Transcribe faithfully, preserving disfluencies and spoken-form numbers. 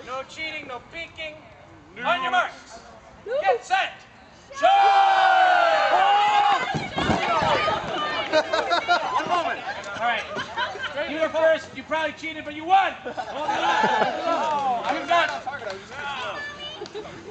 No cheating, no peeking. No. On your marks. Get set. Charge! One moment. All right. You were first. You probably cheated, but you won. Hold it up. Hold it up. You've got